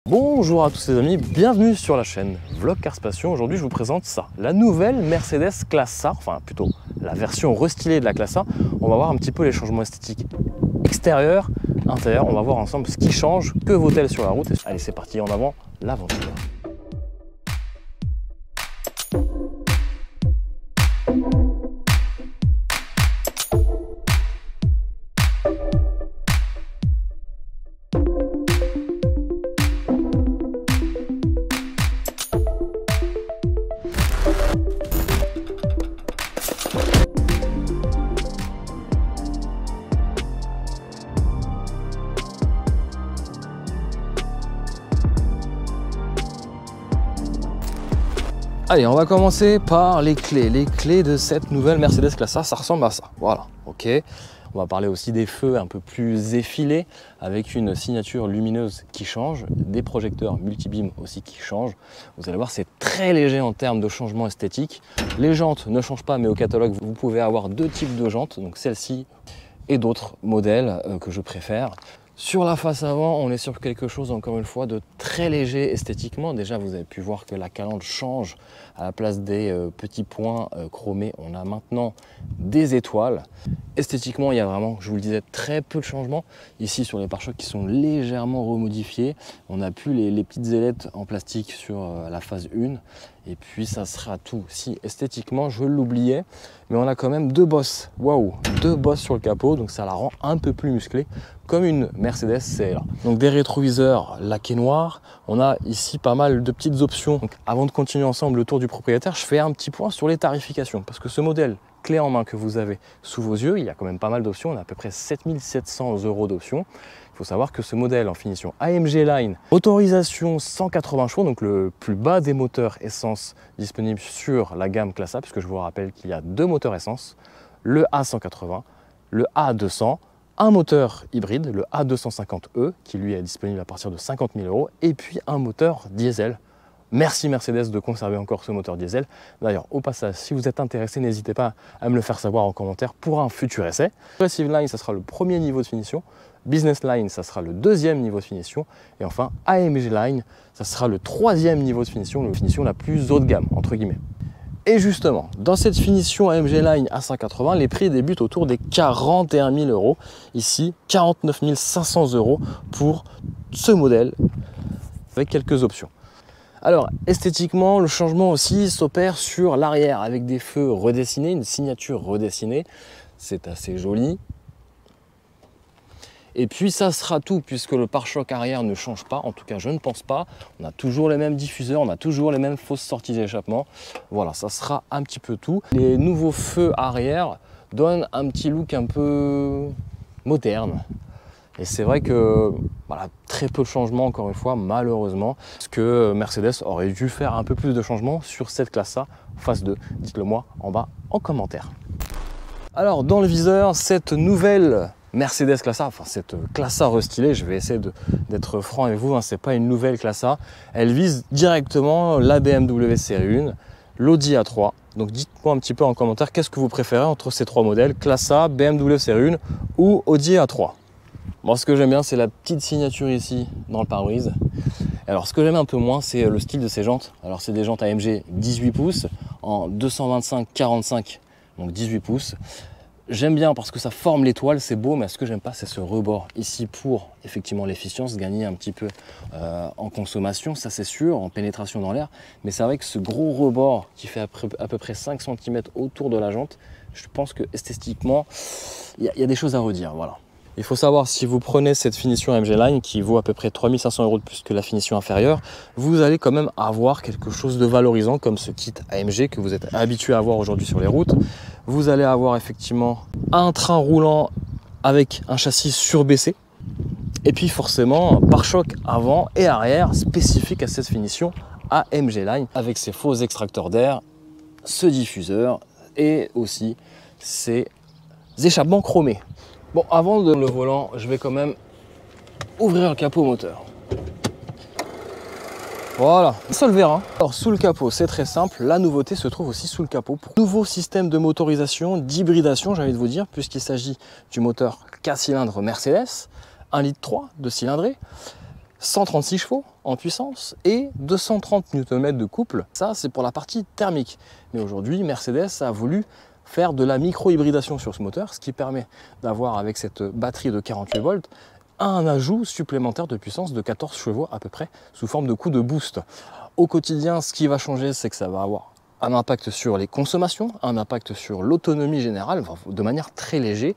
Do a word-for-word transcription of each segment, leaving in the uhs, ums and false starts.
Bonjour à tous les amis, bienvenue sur la chaîne Vlog Cars Passion. Aujourd'hui je vous présente ça, la nouvelle Mercedes Classe A, enfin plutôt la version restylée de la Classe A. On va voir un petit peu les changements esthétiques extérieurs, intérieurs, on va voir ensemble ce qui change, que vaut-elle sur la route. Allez c'est parti, en avant l'aventure. Allez, on va commencer par les clés. Les clés de cette nouvelle Mercedes Classe A, ça ressemble à ça. Voilà, ok. On va parler aussi des feux un peu plus effilés, avec une signature lumineuse qui change, des projecteurs multibeam aussi qui changent. Vous allez voir, c'est très léger en termes de changement esthétique. Les jantes ne changent pas, mais au catalogue, vous pouvez avoir deux types de jantes, donc celle-ci et d'autres modèles euh, que je préfère. Sur la face avant, on est sur quelque chose, encore une fois, de très léger esthétiquement. Déjà, vous avez pu voir que la calandre change. À la place des euh, petits points euh, chromés, on a maintenant des étoiles. Esthétiquement, il y a vraiment, je vous le disais, très peu de changements. Ici, sur les pare-chocs qui sont légèrement remodifiés, on n'a plus les, les petites ailettes en plastique sur euh, la phase un. Et puis, ça sera tout. Si, esthétiquement, je l'oubliais, mais on a quand même deux bosses. Waouh, deux bosses sur le capot, donc ça la rend un peu plus musclée, comme une Mercedes C L A. Donc des rétroviseurs laqués noirs, on a ici pas mal de petites options. Donc avant de continuer ensemble le tour du propriétaire, je fais un petit point sur les tarifications, parce que ce modèle clé en main que vous avez sous vos yeux, il y a quand même pas mal d'options, on a à peu près sept mille sept cents euros d'options. Il faut savoir que ce modèle en finition A M G Line, motorisation cent quatre-vingts chevaux, donc le plus bas des moteurs essence disponibles sur la gamme Classe A, puisque je vous rappelle qu'il y a deux moteurs essence, le A cent quatre-vingts, le A deux cents, un moteur hybride, le A deux cent cinquante E, qui lui est disponible à partir de cinquante mille euros, et puis un moteur diesel. Merci Mercedes de conserver encore ce moteur diesel. D'ailleurs, au passage, si vous êtes intéressé, n'hésitez pas à me le faire savoir en commentaire pour un futur essai. Progressive Line, ça sera le premier niveau de finition. Business Line, ça sera le deuxième niveau de finition. Et enfin, A M G Line, ça sera le troisième niveau de finition, la finition la plus haut de gamme, entre guillemets. Et justement, dans cette finition A M G Line A cent quatre-vingts, les prix débutent autour des quarante et un mille euros. Ici, quarante-neuf mille cinq cents euros pour ce modèle, avec quelques options. Alors, esthétiquement, le changement aussi s'opère sur l'arrière, avec des feux redessinés, une signature redessinée. C'est assez joli. Et puis ça sera tout, puisque le pare-choc arrière ne change pas, en tout cas je ne pense pas. On a toujours les mêmes diffuseurs, on a toujours les mêmes fausses sorties d'échappement. Voilà, ça sera un petit peu tout. Les nouveaux feux arrière donnent un petit look un peu moderne. Et c'est vrai que voilà, très peu de changements, encore une fois, malheureusement, parce que Mercedes aurait dû faire un peu plus de changements sur cette Classe A phase deux. Dites-le moi en bas en commentaire. Alors, dans le viseur, cette nouvelle Mercedes Classe A, enfin cette Classe A restylée, je vais essayer d'être franc avec vous, hein, c'est pas une nouvelle Classe A, elle vise directement la B M W série un, l'Audi A trois. Donc dites-moi un petit peu en commentaire qu'est-ce que vous préférez entre ces trois modèles, Classe A, B M W série un ou Audi A trois. Moi, ce que j'aime bien, c'est la petite signature ici dans le pare-brise. Alors, ce que j'aime un peu moins, c'est le style de ces jantes. Alors, c'est des jantes A M G dix-huit pouces en deux cent vingt-cinq quarante-cinq, donc dix-huit pouces. J'aime bien parce que ça forme l'étoile, c'est beau, mais ce que j'aime pas, c'est ce rebord ici pour effectivement l'efficience, gagner un petit peu euh, en consommation, ça c'est sûr, en pénétration dans l'air. Mais c'est vrai que ce gros rebord qui fait à peu, à peu près cinq centimètres autour de la jante, je pense que esthétiquement, il y, y a des choses à redire, voilà. Il faut savoir, si vous prenez cette finition A M G Line qui vaut à peu près trois mille cinq cents euros de plus que la finition inférieure, vous allez quand même avoir quelque chose de valorisant comme ce kit A M G que vous êtes habitué à voir aujourd'hui sur les routes. Vous allez avoir effectivement un train roulant avec un châssis surbaissé et puis forcément un pare-choc avant et arrière spécifique à cette finition A M G Line avec ses faux extracteurs d'air, ce diffuseur et aussi ces échappements chromés. Bon, avant de le volant, je vais quand même ouvrir le capot moteur. Voilà, seul vérin. Alors sous le capot, c'est très simple, la nouveauté se trouve aussi sous le capot. Pour nouveau système de motorisation, d'hybridation, j'ai envie de vous dire, puisqu'il s'agit du moteur quatre cylindres Mercedes, un litre trois de cylindrée. cent trente-six chevaux en puissance et deux cent trente newton-mètres de couple. Ça, c'est pour la partie thermique. Mais aujourd'hui, Mercedes a voulu faire de la micro-hybridation sur ce moteur, ce qui permet d'avoir, avec cette batterie de quarante-huit volts, un ajout supplémentaire de puissance de quatorze chevaux à peu près, sous forme de coup de boost. Au quotidien, ce qui va changer, c'est que ça va avoir un impact sur les consommations, un impact sur l'autonomie générale, de manière très légère.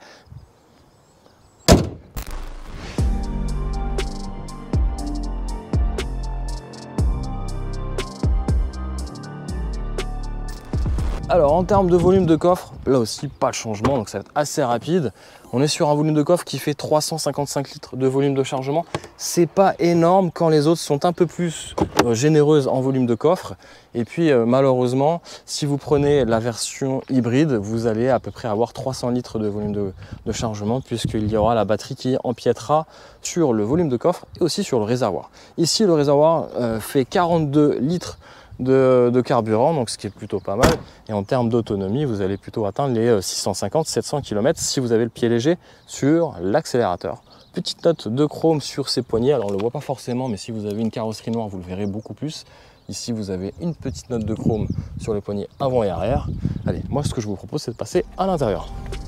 Alors en termes de volume de coffre, là aussi pas de changement, donc ça va être assez rapide. On est sur un volume de coffre qui fait trois cent cinquante-cinq litres de volume de chargement. C'est pas énorme quand les autres sont un peu plus euh, généreuses en volume de coffre. Et puis euh, malheureusement, si vous prenez la version hybride, vous allez à peu près avoir trois cents litres de volume de, de chargement, puisqu'il y aura la batterie qui empiétera sur le volume de coffre et aussi sur le réservoir. Ici, le réservoir euh, fait quarante-deux litres De, de carburant, donc ce qui est plutôt pas mal. Et en termes d'autonomie, vous allez plutôt atteindre les six cent cinquante à sept cents kilomètres si vous avez le pied léger sur l'accélérateur. Petite note de chrome sur ces poignées, alors on ne le voit pas forcément, mais si vous avez une carrosserie noire, vous le verrez beaucoup plus. Ici, vous avez une petite note de chrome sur les poignées avant et arrière. Allez, moi ce que je vous propose, c'est de passer à l'intérieur.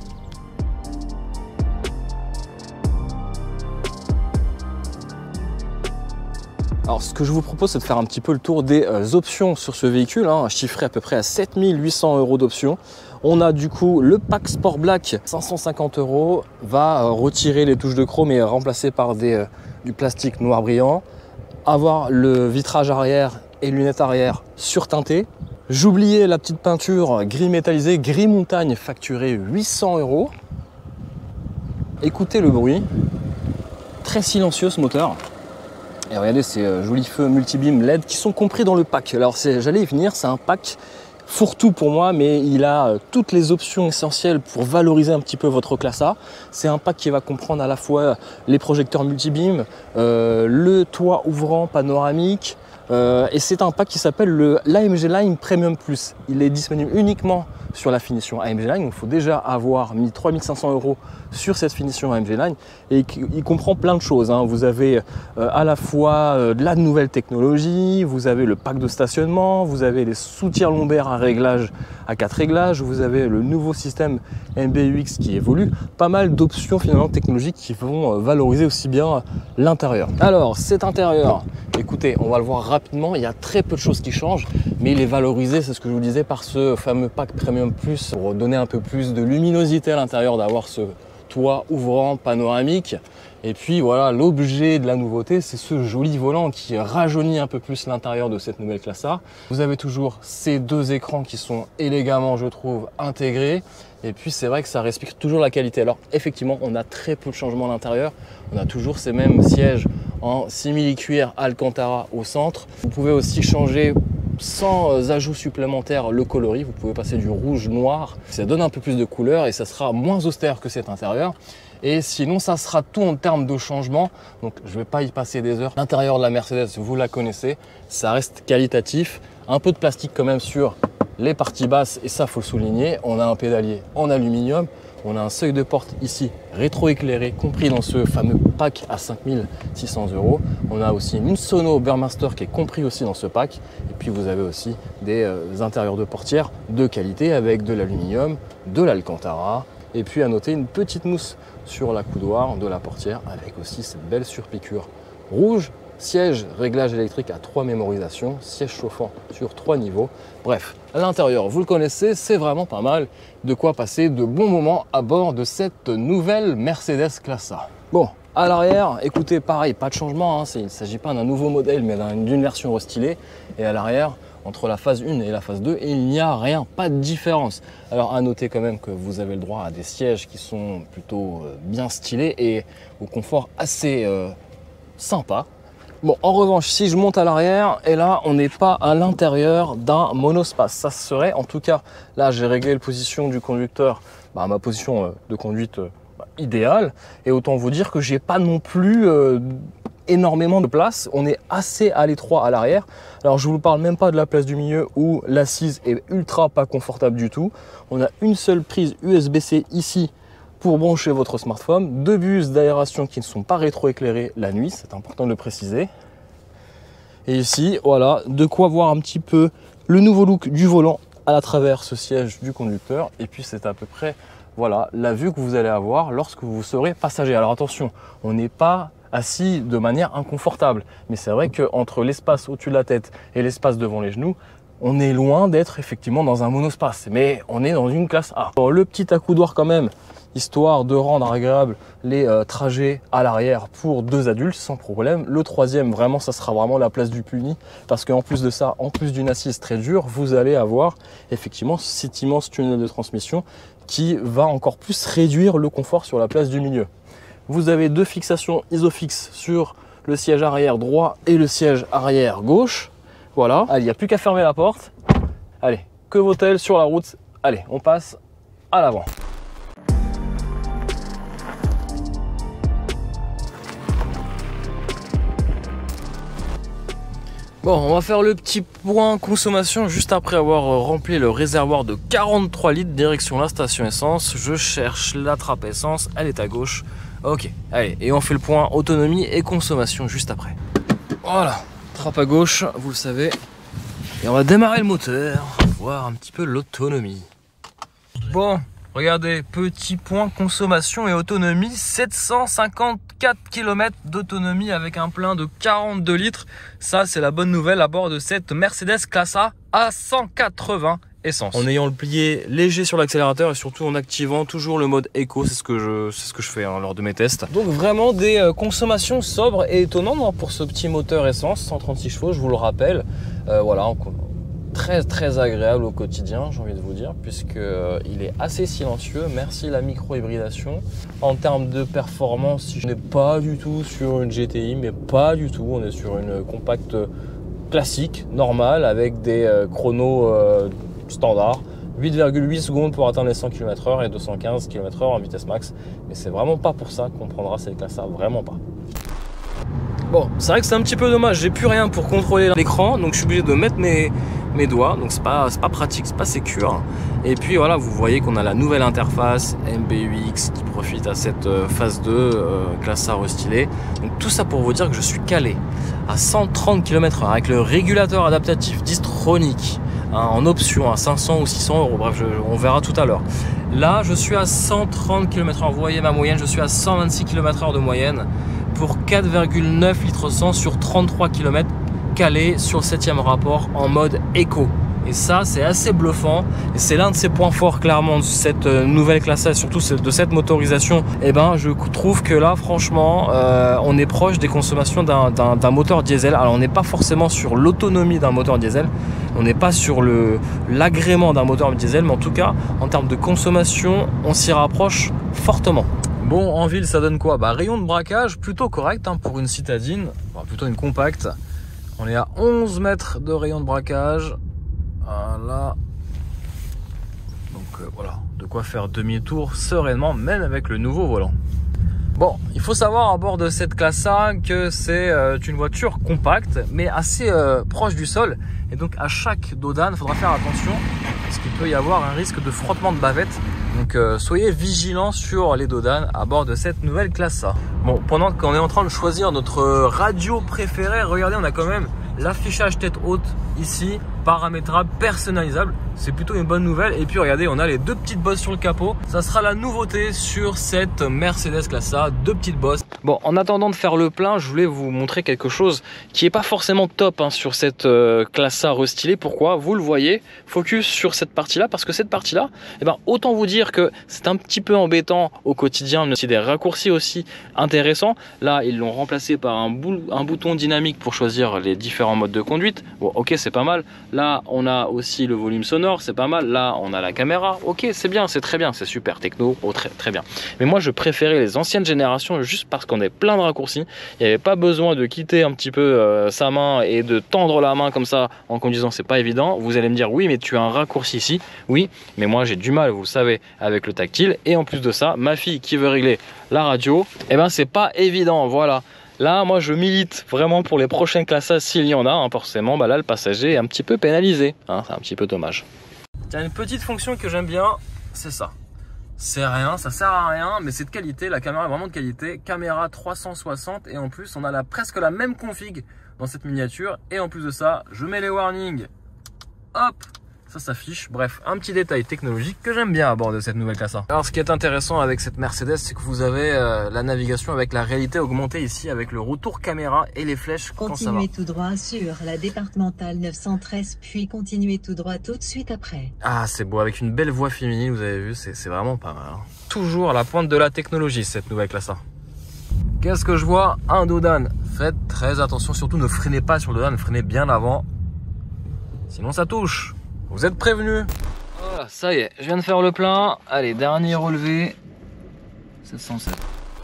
Alors ce que je vous propose, c'est de faire un petit peu le tour des euh, options sur ce véhicule, hein, chiffré à peu près à sept mille huit cents euros d'options. On a du coup le pack Sport Black, cinq cent cinquante euros, va euh, retirer les touches de chrome et remplacer par des, euh, du plastique noir brillant. Avoir le vitrage arrière et lunettes arrière surteintées. J'oubliais la petite peinture gris métallisé, gris montagne, facturé huit cents euros. Écoutez le bruit, très silencieux ce moteur. Et regardez ces euh, jolis feux multi-beam L E D qui sont compris dans le pack. Alors j'allais y venir, c'est un pack fourre-tout pour moi, mais il a euh, toutes les options essentielles pour valoriser un petit peu votre classe A. C'est un pack qui va comprendre à la fois les projecteurs multi-beam, euh, le toit ouvrant panoramique, euh, et c'est un pack qui s'appelle le l'A M G Line Premium Plus. Il est disponible uniquement sur la finition A M G Line, donc il faut déjà avoir mis trois mille cinq cents euros sur cette finition A M G Line, et il comprend plein de choses, hein. Vous avez euh, à la fois euh, de la nouvelle technologie, vous avez le pack de stationnement, vous avez les soutiens lombaires à réglage à quatre réglages, vous avez le nouveau système M B U X qui évolue, pas mal d'options finalement technologiques qui vont euh, valoriser aussi bien l'intérieur. Alors cet intérieur, écoutez, on va le voir rapidement, il y a très peu de choses qui changent, mais il est valorisé, c'est ce que je vous disais, par ce fameux pack Premium Plus pour donner un peu plus de luminosité à l'intérieur, d'avoir ce toit ouvrant panoramique. Et puis voilà, l'objet de la nouveauté, c'est ce joli volant qui rajeunit un peu plus l'intérieur de cette nouvelle classe A. Vous avez toujours ces deux écrans qui sont élégamment, je trouve, intégrés. Et puis c'est vrai que ça respire toujours la qualité. Alors effectivement, on a très peu de changements à l'intérieur. On a toujours ces mêmes sièges en simili-cuir Alcantara au centre. Vous pouvez aussi changer sans ajout supplémentaire le coloris. Vous pouvez passer du rouge noir. Ça donne un peu plus de couleur et ça sera moins austère que cet intérieur. Et sinon, ça sera tout en termes de changement. Donc, je ne vais pas y passer des heures. L'intérieur de la Mercedes, vous la connaissez. Ça reste qualitatif. Un peu de plastique quand même sur les parties basses. Et ça, faut le souligner. On a un pédalier en aluminium. On a un seuil de porte ici rétroéclairé, compris dans ce fameux pack à cinq mille six cents euros. On a aussi une sono Burmester qui est compris aussi dans ce pack. Et puis, vous avez aussi des euh, intérieurs de portière de qualité avec de l'aluminium, de l'Alcantara. Et puis à noter une petite mousse sur la coudoir de la portière avec aussi cette belle surpiqûre rouge. Siège réglage électrique à trois mémorisations, siège chauffant sur trois niveaux. Bref, à l'intérieur, vous le connaissez, c'est vraiment pas mal. De quoi passer de bons moments à bord de cette nouvelle Mercedes Classe A. Bon, à l'arrière, écoutez, pareil, pas de changement, hein, il ne s'agit pas d'un nouveau modèle, mais d'une version restylée. Et à l'arrière, entre la phase un et la phase deux, il n'y a rien, pas de différence. Alors à noter quand même que vous avez le droit à des sièges qui sont plutôt euh, bien stylés et au confort assez euh, sympa. Bon, en revanche, si je monte à l'arrière, et là, on n'est pas à l'intérieur d'un monospace. Ça serait, en tout cas, là, j'ai réglé la position du conducteur, bah, ma position euh, de conduite euh, bah, idéale. Et autant vous dire que j'ai pas non plus euh, énormément de place. On est assez à l'étroit à l'arrière. Alors, je vous parle même pas de la place du milieu où l'assise est ultra pas confortable du tout. On a une seule prise U S B C ici pour brancher votre smartphone, deux bus d'aération qui ne sont pas rétroéclairés la nuit, c'est important de le préciser. Et ici, voilà, de quoi voir un petit peu le nouveau look du volant à travers ce siège du conducteur. Et puis c'est à peu près, voilà, la vue que vous allez avoir lorsque vous serez passager. Alors attention, on n'est pas assis de manière inconfortable, mais c'est vrai qu'entre l'espace au-dessus de la tête et l'espace devant les genoux, on est loin d'être effectivement dans un monospace, mais on est dans une classe A. Alors, le petit accoudoir quand même, histoire de rendre agréable les euh, trajets à l'arrière pour deux adultes sans problème. Le troisième, vraiment, ça sera vraiment la place du puni, parce qu'en plus de ça, en plus d'une assise très dure, vous allez avoir effectivement cet immense tunnel de transmission qui va encore plus réduire le confort sur la place du milieu. Vous avez deux fixations isofixes sur le siège arrière droit et le siège arrière gauche. Voilà, allez, il n'y a plus qu'à fermer la porte. Allez, que vaut-elle sur la route? Allez, on passe à l'avant. Bon, on va faire le petit point consommation juste après avoir rempli le réservoir de quarante-trois litres direction la station essence. Je cherche la trappe essence, elle est à gauche. Ok, allez, et on fait le point autonomie et consommation juste après. Voilà, trappe à gauche, vous le savez. Et on va démarrer le moteur, voir un petit peu l'autonomie. Bon, regardez, petit point consommation et autonomie, sept cent cinquante-quatre kilomètres d'autonomie avec un plein de quarante-deux litres. Ça, c'est la bonne nouvelle à bord de cette Mercedes Classe A à cent quatre-vingts essence. En ayant le plié léger sur l'accélérateur et surtout en activant toujours le mode éco, c'est ce que je, c'est ce que je fais hein, lors de mes tests. Donc vraiment des euh, consommations sobres et étonnantes hein, pour ce petit moteur essence, cent trente-six chevaux, je vous le rappelle. Euh, voilà, on, très très agréable au quotidien, j'ai envie de vous dire, puisque euh, il est assez silencieux. Merci la micro-hybridation. En termes de performance, je n'ai pas du tout sur une G T I, mais pas du tout. On est sur une compacte classique, normale, avec des euh, chronos euh, standard, huit virgule huit secondes pour atteindre les cent kilomètres heure et deux cent quinze kilomètres heure en vitesse max. Mais c'est vraiment pas pour ça qu'on prendra cette classe A, vraiment pas. Bon, c'est vrai que c'est un petit peu dommage, j'ai plus rien pour contrôler l'écran, donc je suis obligé de mettre mes, mes doigts, donc c'est pas, c'est pas pratique, c'est pas sécure. Et puis voilà, vous voyez qu'on a la nouvelle interface M B U X qui profite à cette phase deux, euh, classe A restylée. Donc tout ça pour vous dire que je suis calé à cent trente kilomètres heure avec le régulateur adaptatif Distronic. En option à cinq cents ou six cents euros, bref, je, on verra tout à l'heure. Là, je suis à cent trente kilomètres heure, vous voyez ma moyenne, je suis à cent vingt-six kilomètres heure de moyenne pour quatre virgule neuf litres cent sur trente-trois kilomètres, calé sur le septième rapport en mode éco. Et ça, c'est assez bluffant. Et c'est l'un de ces points forts, clairement, de cette nouvelle classe A, surtout de cette motorisation. Et ben, je trouve que là, franchement, euh, on est proche des consommations d'un moteur diesel. Alors, on n'est pas forcément sur l'autonomie d'un moteur diesel. On n'est pas sur l'agrément d'un moteur diesel. Mais en tout cas, en termes de consommation, on s'y rapproche fortement. Bon, en ville, ça donne quoi? Bah, rayon de braquage plutôt correct hein, pour une citadine, enfin, plutôt une compacte. On est à onze mètres de rayon de braquage. Voilà. Donc euh, voilà, de quoi faire demi-tour sereinement, même avec le nouveau volant. Bon, il faut savoir à bord de cette classe A que c'est euh, une voiture compacte, mais assez euh, proche du sol. Et donc à chaque dodane, il faudra faire attention, parce qu'il peut y avoir un risque de frottement de bavette. Donc euh, soyez vigilants sur les dodanes à bord de cette nouvelle classe A. Bon, pendant qu'on est en train de choisir notre radio préférée, regardez, on a quand même l'affichage tête haute ici, paramétrable, personnalisable. C'est plutôt une bonne nouvelle. Et puis regardez, on a les deux petites bosses sur le capot. Ça sera la nouveauté sur cette Mercedes Classe A, deux petites bosses. Bon, en attendant de faire le plein, je voulais vous montrer quelque chose qui est pas forcément top hein, sur cette euh, Classe A restylée. Pourquoi? Vous le voyez, focus sur cette partie-là, parce que cette partie-là, eh ben, autant vous dire que c'est un petit peu embêtant au quotidien, mais c'est des raccourcis aussi intéressants. Là, ils l'ont remplacé par un, bou un bouton dynamique pour choisir les différents modes de conduite. Bon, ok, c'est pas mal. Là, on a aussi le volume sonore, c'est pas mal. Là, on a la caméra. Ok, c'est bien, c'est très bien, c'est super techno. Oh, très, très bien. Mais moi, je préférais les anciennes générations juste parce qu'on avait plein de raccourcis. Il n'y avait pas besoin de quitter un petit peu euh, sa main et de tendre la main comme ça en conduisant. C'est pas évident. Vous allez me dire, oui, mais tu as un raccourci ici. Oui, mais moi, j'ai du mal, vous le savez, avec le tactile. Et en plus de ça, ma fille qui veut régler la radio, eh ben, c'est pas évident. Voilà. Là, moi, je milite vraiment pour les prochaines classes A, s'il y en a. Hein, forcément, bah là, le passager est un petit peu pénalisé. Hein, c'est un petit peu dommage. Il y a une petite fonction que j'aime bien, c'est ça. c'est rien, ça sert à rien, mais c'est de qualité, la caméra est vraiment de qualité. Caméra trois cent soixante et en plus on a la, presque la même config dans cette miniature. Et en plus de ça, je mets les warnings, hop, ça s'affiche. Bref, un petit détail technologique que j'aime bien à bord de cette nouvelle classe A. Alors ce qui est intéressant avec cette Mercedes, c'est que vous avez euh, la navigation avec la réalité augmentée ici, avec le retour caméra et les flèches quand ça va. Continuez tout droit sur la départementale neuf cent treize, puis continuez tout droit tout de suite après. Ah, c'est beau, avec une belle voix féminine, vous avez vu, c'est vraiment pas mal. Hein. Toujours à la pointe de la technologie, cette nouvelle classe A. Qu'est-ce que je vois? Un dodan. Faites très attention, surtout ne freinez pas sur le dodan, freinez bien avant. Sinon ça touche. Vous êtes prévenus. Voilà, ça y est, je viens de faire le plein. Allez, dernier relevé. sept cent sept.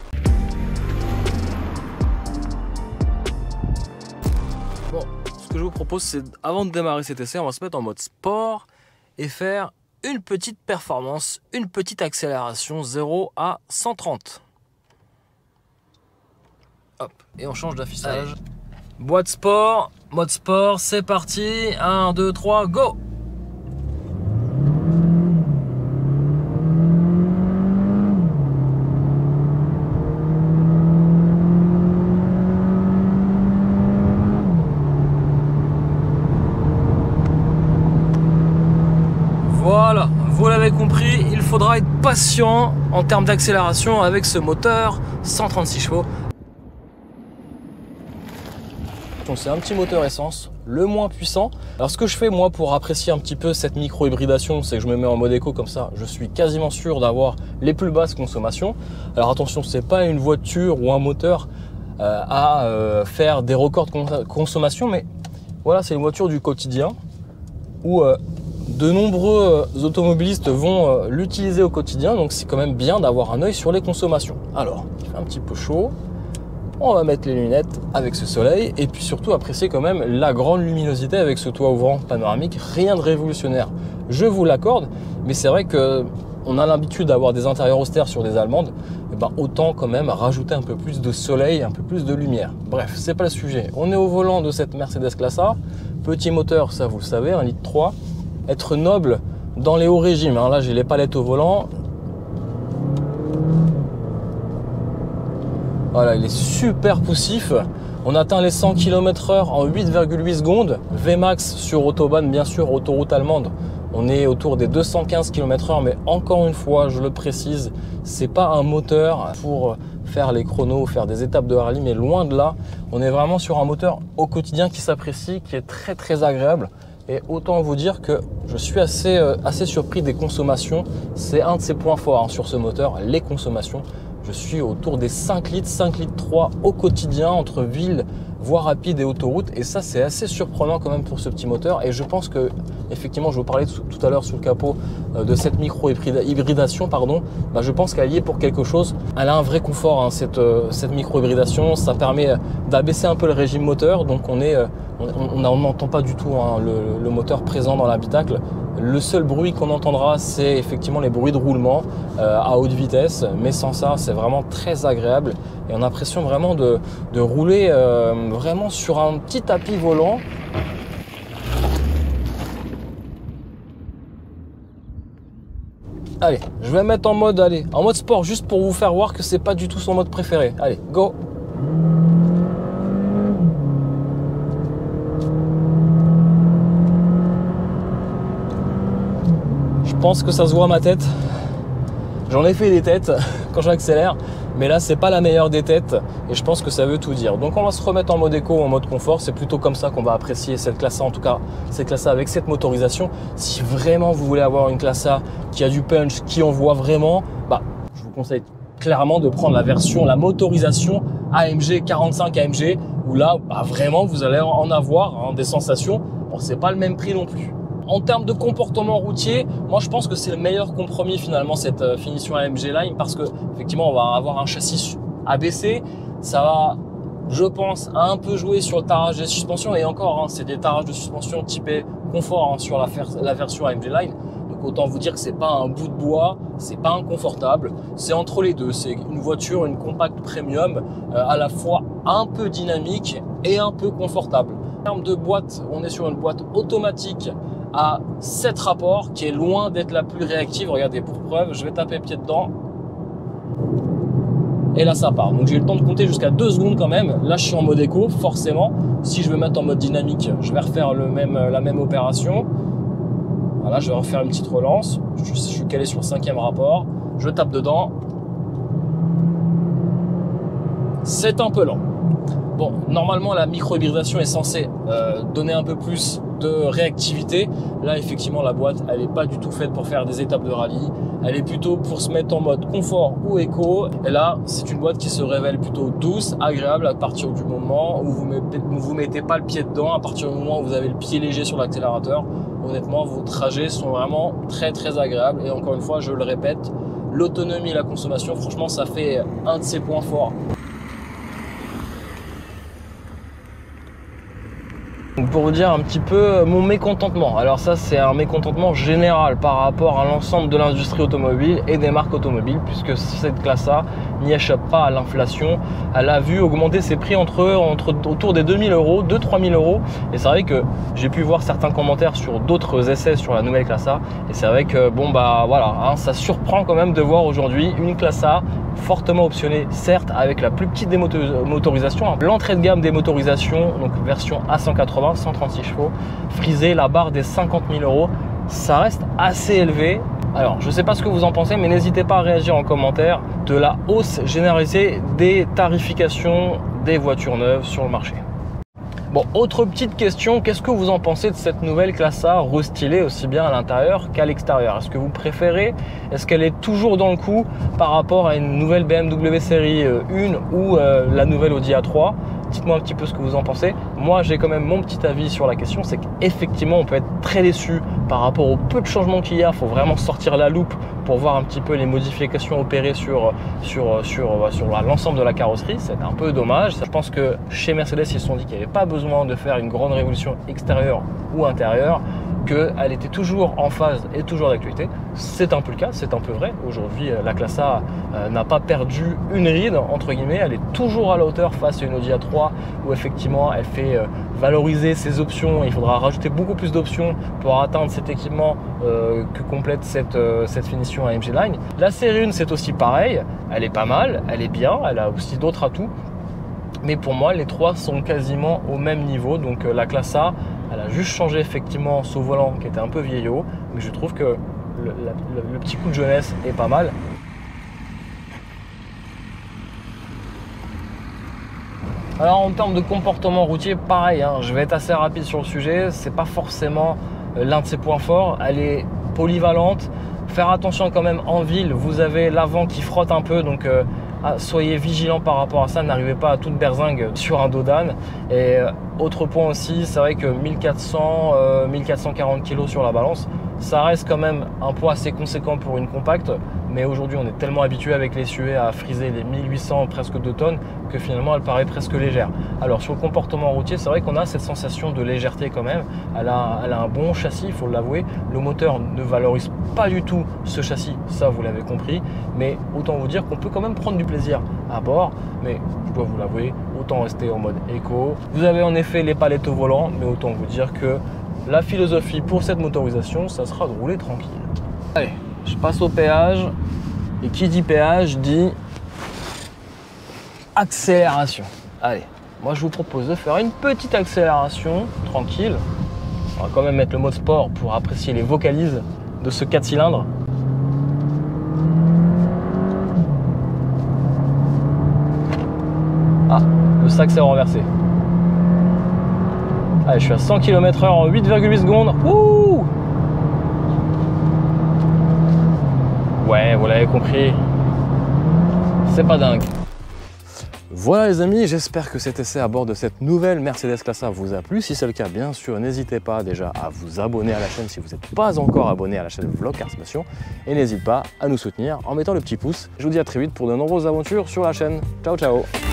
Bon, ce que je vous propose, c'est avant de démarrer cet essai, on va se mettre en mode sport et faire une petite performance, une petite accélération zéro à cent trente. Hop, et on change d'affichage. Boîte sport, mode sport, c'est parti. un, deux, trois, go! Voilà, vous l'avez compris, il faudra être patient en termes d'accélération avec ce moteur cent trente-six chevaux. C'est un petit moteur essence, le moins puissant. Alors ce que je fais moi pour apprécier un petit peu cette micro-hybridation, c'est que je me mets en mode éco comme ça, je suis quasiment sûr d'avoir les plus basses consommations. Alors attention, c'est pas une voiture ou un moteur euh, à euh, faire des records de consommation, mais voilà, c'est une voiture du quotidien où euh, de nombreux automobilistes vont euh, l'utiliser au quotidien, donc c'est quand même bien d'avoir un œil sur les consommations. Alors, il fait un petit peu chaud. On va mettre les lunettes avec ce soleil et puis surtout apprécier quand même la grande luminosité avec ce toit ouvrant panoramique. Rien de révolutionnaire, je vous l'accorde, mais c'est vrai que on a l'habitude d'avoir des intérieurs austères sur des allemandes, et ben autant quand même rajouter un peu plus de soleil, un peu plus de lumière. Bref, c'est pas le sujet. On est au volant de cette Mercedes classe A, petit moteur, ça vous le savez, un litre trois. Être noble dans les hauts régimes, hein. Là j'ai les palettes au volant. Voilà, il est super poussif. On atteint les cent kilomètres heure en huit virgule huit secondes. V max sur autobahn, bien sûr, autoroute allemande. On est autour des deux cent quinze kilomètres heure, mais encore une fois, je le précise, c'est pas un moteur pour faire les chronos, faire des étapes de rallye, mais loin de là. On est vraiment sur un moteur au quotidien qui s'apprécie, qui est très très agréable. Et autant vous dire que je suis assez, euh, assez surpris des consommations. C'est un de ses points forts hein, sur ce moteur, les consommations. Je suis autour des cinq litres, cinq litres trois au quotidien entre ville, voie rapide et autoroute. Et ça, c'est assez surprenant quand même pour ce petit moteur. Et je pense que, effectivement, je vous parlais tout à l'heure sous le capot euh, de cette micro-hybridation. Pardon. Bah, je pense qu'elle y est pour quelque chose. Elle a un vrai confort, hein, cette, euh, cette micro-hybridation. Ça permet d'abaisser un peu le régime moteur. Donc, on est, euh, on n'entend pas du tout hein, le, le moteur présent dans l'habitacle. Le seul bruit qu'on entendra, c'est effectivement les bruits de roulement euh, à haute vitesse. Mais sans ça, c'est vraiment très agréable. Et on a l'impression vraiment de, de rouler euh, vraiment sur un petit tapis volant. Allez, je vais mettre en mode, allez, en mode sport, juste pour vous faire voir que c'est pas du tout son mode préféré. Allez, go! Je pense que ça se voit à ma tête. J'en ai fait des têtes quand j'accélère, mais là c'est pas la meilleure des têtes et je pense que ça veut tout dire. Donc on va se remettre en mode éco ou en mode confort. C'est plutôt comme ça qu'on va apprécier cette classe A, en tout cas cette classe A avec cette motorisation. Si vraiment vous voulez avoir une classe A qui a du punch, qui envoie vraiment, bah, je vous conseille clairement de prendre la version, la motorisation A M G quarante-cinq A M G, où là bah, vraiment vous allez en avoir hein, des sensations. Bon, c'est pas le même prix non plus. En termes de comportement routier, moi je pense que c'est le meilleur compromis finalement cette euh, finition A M G Line, parce que effectivement on va avoir un châssis abaissé, ça va, je pense, un peu jouer sur le tarage des suspensions, et encore hein, c'est des tarages de suspension typés confort hein, sur la, la version A M G Line. Donc autant vous dire que c'est pas un bout de bois, c'est pas inconfortable, c'est entre les deux. C'est une voiture, une compacte premium, euh, à la fois un peu dynamique et un peu confortable. En termes de boîte, on est sur une boîte automatique à sept rapports, qui est loin d'être la plus réactive. Regardez, pour preuve, je vais taper pied dedans. Et là, ça part. Donc, j'ai eu le temps de compter jusqu'à deux secondes quand même. Là, je suis en mode éco, forcément. Si je veux mettre en mode dynamique, je vais refaire le même, la même opération. Voilà, je vais refaire une petite relance. Je, je suis calé sur le cinquième rapport. Je tape dedans. C'est un peu lent. Bon, normalement, la micro-hybridation est censée euh, donner un peu plus de réactivité. Là, effectivement, la boîte, elle n'est pas du tout faite pour faire des étapes de rallye. Elle est plutôt pour se mettre en mode confort ou éco. Et là, c'est une boîte qui se révèle plutôt douce, agréable à partir du moment où vous mettez, vous mettez pas le pied dedans, à partir du moment où vous avez le pied léger sur l'accélérateur. Honnêtement, vos trajets sont vraiment très, très agréables. Et encore une fois, je le répète, l'autonomie et la consommation, franchement, ça fait un de ses points forts. Pour vous dire un petit peu mon mécontentement, alors ça c'est un mécontentement général par rapport à l'ensemble de l'industrie automobile et des marques automobiles, puisque cette classe A n'y échappe pas à l'inflation. Elle a vu augmenter ses prix entre, entre autour des deux mille euros, deux à trois mille euros, et c'est vrai que j'ai pu voir certains commentaires sur d'autres essais sur la nouvelle classe A, et c'est vrai que bon bah voilà, hein, ça surprend quand même de voir aujourd'hui une classe A fortement optionnée, certes avec la plus petite des motorisations, hein. L'entrée de gamme des motorisations, donc version A cent quatre-vingts, cent trente-six chevaux, frisé la barre des cinquante mille euros, ça reste assez élevé. Alors je ne sais pas ce que vous en pensez, mais n'hésitez pas à réagir en commentaire de la hausse généralisée des tarifications des voitures neuves sur le marché. Bon, autre petite question, qu'est-ce que vous en pensez de cette nouvelle classe A restylée aussi bien à l'intérieur qu'à l'extérieur? Est-ce que vous préférez? Est-ce qu'elle est toujours dans le coup par rapport à une nouvelle B M W série un ou euh, la nouvelle Audi A trois? Dites-moi un petit peu ce que vous en pensez. Moi, j'ai quand même mon petit avis sur la question, c'est qu'effectivement, on peut être très déçu par rapport au peu de changements qu'il y a. Il faut vraiment sortir la loupe pour voir un petit peu les modifications opérées sur, sur, sur, sur l'ensemble de la carrosserie. C'est un peu dommage. Je pense que chez Mercedes, ils se sont dit qu'il n'y avait pas besoin de faire une grande révolution extérieure ou intérieure, qu'elle était toujours en phase et toujours d'actualité. C'est un peu le cas, c'est un peu vrai. Aujourd'hui, la classe A euh, n'a pas perdu une ride, entre guillemets. Elle est toujours à la hauteur face à une Audi A trois où effectivement elle fait euh, valoriser ses options. Il faudra rajouter beaucoup plus d'options pour atteindre cet équipement euh, que complète cette, euh, cette finition A M G Line. La série un, c'est aussi pareil. Elle est pas mal, elle est bien, elle a aussi d'autres atouts. Mais pour moi, les trois sont quasiment au même niveau. Donc euh, la classe A, elle a juste changé effectivement son volant qui était un peu vieillot. Mais je trouve que le, le, le petit coup de jeunesse est pas mal. Alors en termes de comportement routier, pareil, hein, je vais être assez rapide sur le sujet. C'est pas forcément euh, l'un de ses points forts. Elle est polyvalente. Faire attention quand même en ville. Vous avez l'avant qui frotte un peu. Donc euh, Ah, soyez vigilants par rapport à ça, n'arrivez pas à toute berzingue sur un dos d'âne. Et euh, autre point aussi, c'est vrai que mille quatre cents, euh, mille quatre cent quarante kilos sur la balance, ça reste quand même un poids assez conséquent pour une compacte. Mais aujourd'hui, on est tellement habitué avec les S U V à friser les mille huit cents, presque deux tonnes, que finalement, elle paraît presque légère. Alors sur le comportement routier, c'est vrai qu'on a cette sensation de légèreté quand même. Elle a, elle a un bon châssis, il faut l'avouer. Le moteur ne valorise pas du tout ce châssis, ça vous l'avez compris. Mais autant vous dire qu'on peut quand même prendre du plaisir à bord. Mais je dois vous l'avouer, autant rester en mode éco. Vous avez en effet les palettes au volant, mais autant vous dire que la philosophie pour cette motorisation, ça sera de rouler tranquille. Allez, je passe au péage. Et qui dit péage dit accélération. Allez, moi je vous propose de faire une petite accélération tranquille. On va quand même mettre le mode sport pour apprécier les vocalises de ce quatre cylindres. Ah, le sac s'est renversé. Allez, je suis à cent kilomètres heure en huit virgule huit secondes. Ouh! Ouais, vous l'avez compris. C'est pas dingue. Voilà les amis, j'espère que cet essai à bord de cette nouvelle Mercedes Classe A vous a plu. Si c'est le cas, bien sûr, n'hésitez pas déjà à vous abonner à la chaîne si vous n'êtes pas encore abonné à la chaîne Vlog Cars Passion. Et n'hésitez pas à nous soutenir en mettant le petit pouce. Je vous dis à très vite pour de nombreuses aventures sur la chaîne. Ciao, ciao!